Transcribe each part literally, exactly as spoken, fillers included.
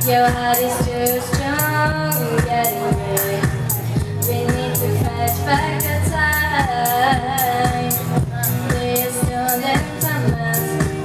Your heart is too strong, getting me. We need to fetch back the time. Please don't let from us.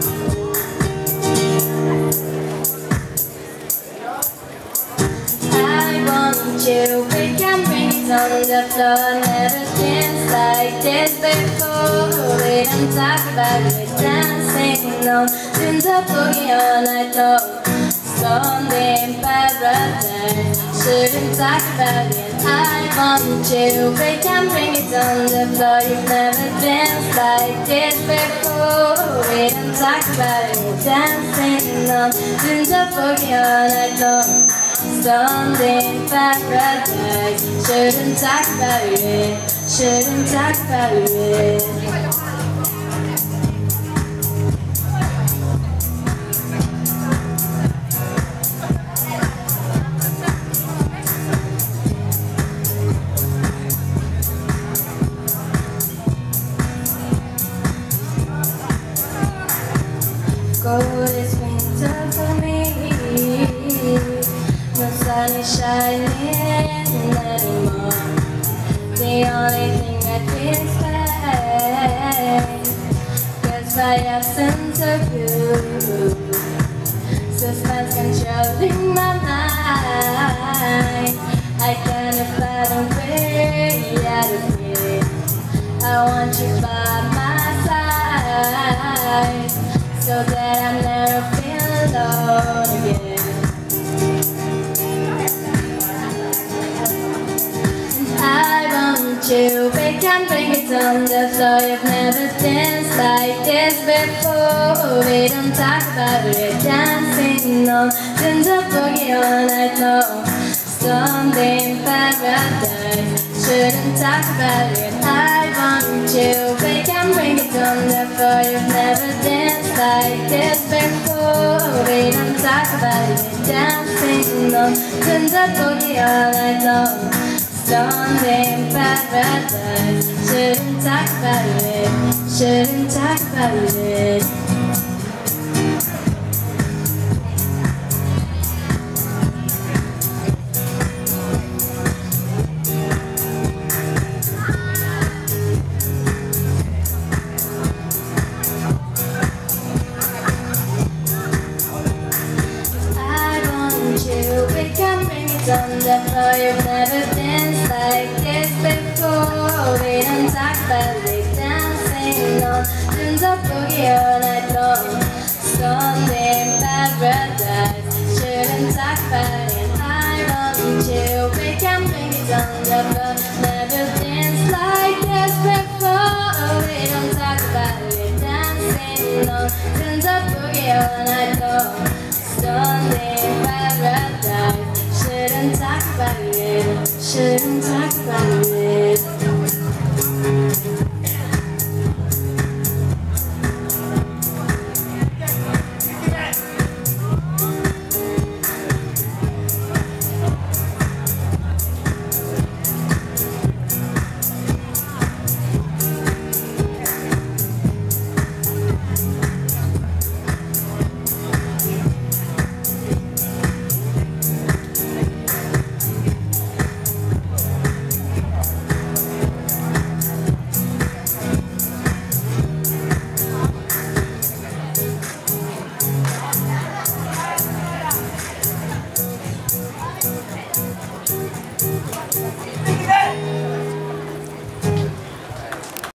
I want you, we can bring it on the floor. Never danced like this before. We don't talk about it, dancing on. Doing the boogie all night long. Sunday in paradise, shouldn't talk about it. I want you, we can bring it on the floor. You've never danced like this before. We don't talk about it, dancing on. Doing the boogie all night long. Sunday in paradise, shouldn't talk about it, shouldn't talk about it. Cold is winter for me. No sun is shining anymore. The only thing that feels bad, cause my absence of you, suspense controlling my mind. I can't find a way out of here. I want you by my side, so that I never feel alone again. And I want you, we can bring it on the floor. You've never danced like this before. We don't talk about it, dancing on. Doing the boogie all night long. Sunday in paradise, shouldn't talk about it. I want you, we can bring it on the floor. You've never danced like this before. We don't talk about it, dancing on. Doing the boogie all night long. Sunday in paradise, shouldn't talk about it, shouldn't talk about it. On the floor, you've never danced like this before. We don't talk about it, dancing on. Doing the boogie all night long. Sunday in paradise, shouldn't talk about it. I want you, we can bring it on the floor.